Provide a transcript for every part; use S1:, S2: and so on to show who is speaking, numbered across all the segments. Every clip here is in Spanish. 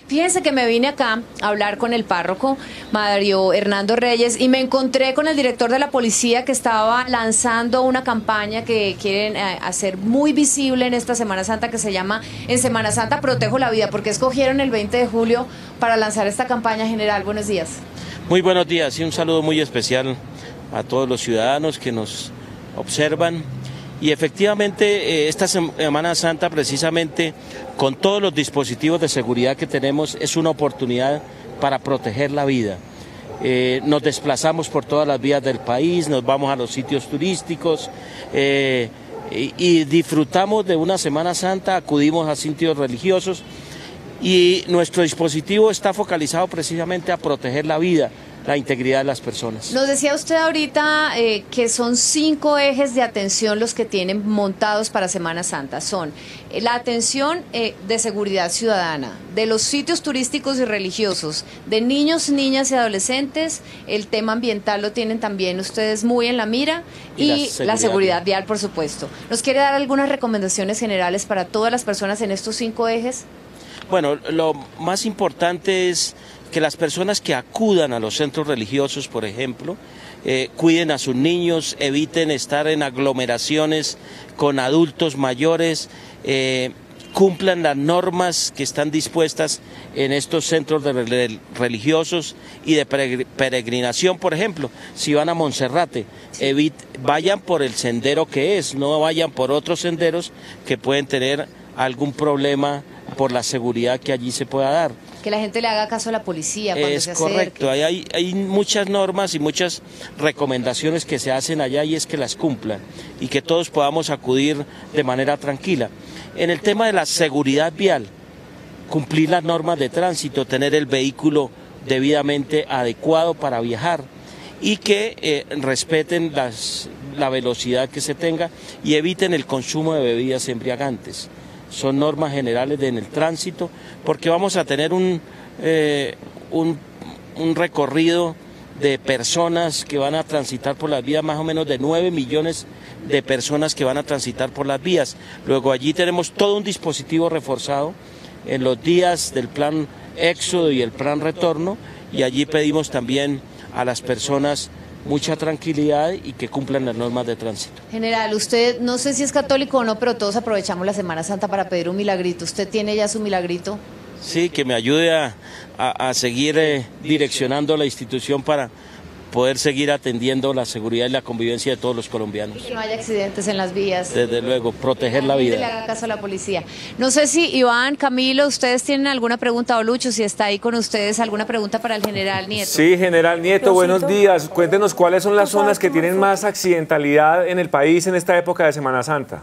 S1: Fíjense que me vine acá a hablar con el párroco, Mario Hernando Reyes, y me encontré con el director de la policía que estaba lanzando una campaña que quieren hacer muy visible en esta Semana Santa, que se llama En Semana Santa Protejo la Vida. ¿Por qué escogieron el 20 de julio para lanzar esta campaña, general? Buenos días.
S2: Muy buenos días y un saludo muy especial a todos los ciudadanos que nos observan. Y efectivamente esta Semana Santa, precisamente con todos los dispositivos de seguridad que tenemos, es una oportunidad para proteger la vida. Nos desplazamos por todas las vías del país, nos vamos a los sitios turísticos y disfrutamos de una Semana Santa, acudimos a sitios religiosos y nuestro dispositivo está focalizado precisamente a proteger la vida, la integridad de las personas.
S1: Nos decía usted ahorita que son 5 ejes de atención los que tienen montados para Semana Santa. Son la atención de seguridad ciudadana, de los sitios turísticos y religiosos, de niños, niñas y adolescentes. El tema ambiental lo tienen también ustedes muy en la mira y la seguridad vial, por supuesto. ¿Nos quiere dar algunas recomendaciones generales para todas las personas en estos 5 ejes?
S2: Bueno, lo más importante es que las personas que acudan a los centros religiosos, por ejemplo, cuiden a sus niños, eviten estar en aglomeraciones con adultos mayores, cumplan las normas que están dispuestas en estos centros religiosos y de peregrinación. Por ejemplo, si van a Monserrate, vayan por el sendero que es, no vayan por otros senderos que pueden tener algún problema por la seguridad que allí se pueda dar.
S1: Que la gente le haga caso a la policía cuando se acerque.
S2: Es correcto, hay muchas normas y muchas recomendaciones que se hacen allá y es que las cumplan y que todos podamos acudir de manera tranquila. En el tema de la seguridad vial, cumplir las normas de tránsito, tener el vehículo debidamente adecuado para viajar y que respeten la velocidad que se tenga y eviten el consumo de bebidas embriagantes. Son normas generales en el tránsito, porque vamos a tener un recorrido de personas que van a transitar por las vías, más o menos de 9 millones de personas que van a transitar por las vías. Luego allí tenemos todo un dispositivo reforzado en los días del plan Éxodo y el plan Retorno, y allí pedimos también a las personas mucha tranquilidad y que cumplan las normas de tránsito.
S1: General, usted no sé si es católico o no, pero todos aprovechamos la Semana Santa para pedir un milagrito. ¿Usted tiene ya su milagrito?
S2: Sí, que me ayude a seguir direccionando la institución para poder seguir atendiendo la seguridad y la convivencia de todos los colombianos.
S1: Y que no haya accidentes en las vías.
S2: Desde luego, proteger la vida.
S1: Le haga caso a la policía. No sé si Iván, Camilo, ustedes tienen alguna pregunta, o Lucho, si está ahí con ustedes, alguna pregunta para el general Nieto.
S3: Sí, general Nieto, buenos días. Cuéntenos cuáles son las zonas que tienen más accidentalidad en el país en esta época de Semana Santa.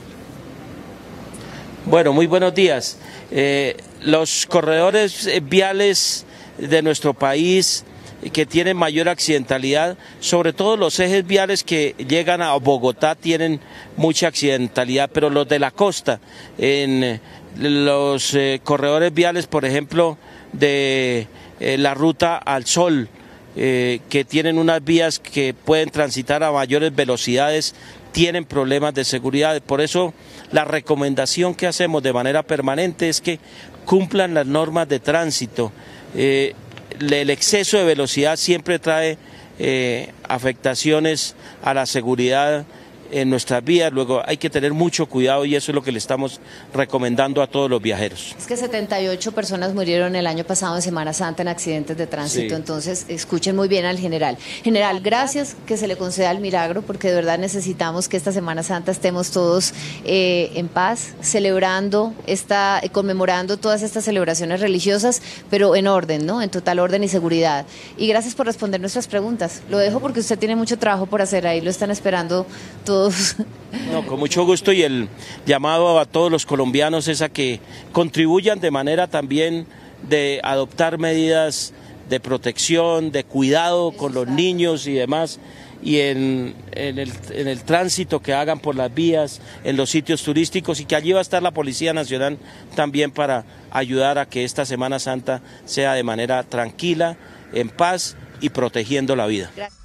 S2: Bueno, muy buenos días. Los corredores viales de nuestro país que tienen mayor accidentalidad, sobre todo los ejes viales que llegan a Bogotá tienen mucha accidentalidad, pero los de la costa, en los corredores viales, por ejemplo, de la ruta al Sol, que tienen unas vías que pueden transitar a mayores velocidades, tienen problemas de seguridad. Por eso la recomendación que hacemos de manera permanente es que cumplan las normas de tránsito. El exceso de velocidad siempre trae afectaciones a la seguridad en nuestras vías. Luego hay que tener mucho cuidado y eso es lo que le estamos recomendando a todos los viajeros.
S1: Es que 78 personas murieron el año pasado en Semana Santa en accidentes de tránsito, sí. Entonces escuchen muy bien al general. General, gracias, que se le conceda el milagro, porque de verdad necesitamos que esta Semana Santa estemos todos en paz, celebrando, conmemorando todas estas celebraciones religiosas, pero en orden, ¿no? En total orden y seguridad. Y gracias por responder nuestras preguntas. Lo dejo porque usted tiene mucho trabajo por hacer, ahí lo están esperando todos.
S2: No, con mucho gusto, y el llamado a todos los colombianos es a que contribuyan de manera también de adoptar medidas de protección, de cuidado con los niños y demás, y en el tránsito que hagan por las vías, en los sitios turísticos, y que allí va a estar la Policía Nacional también para ayudar a que esta Semana Santa sea de manera tranquila, en paz y protegiendo la vida. Gracias.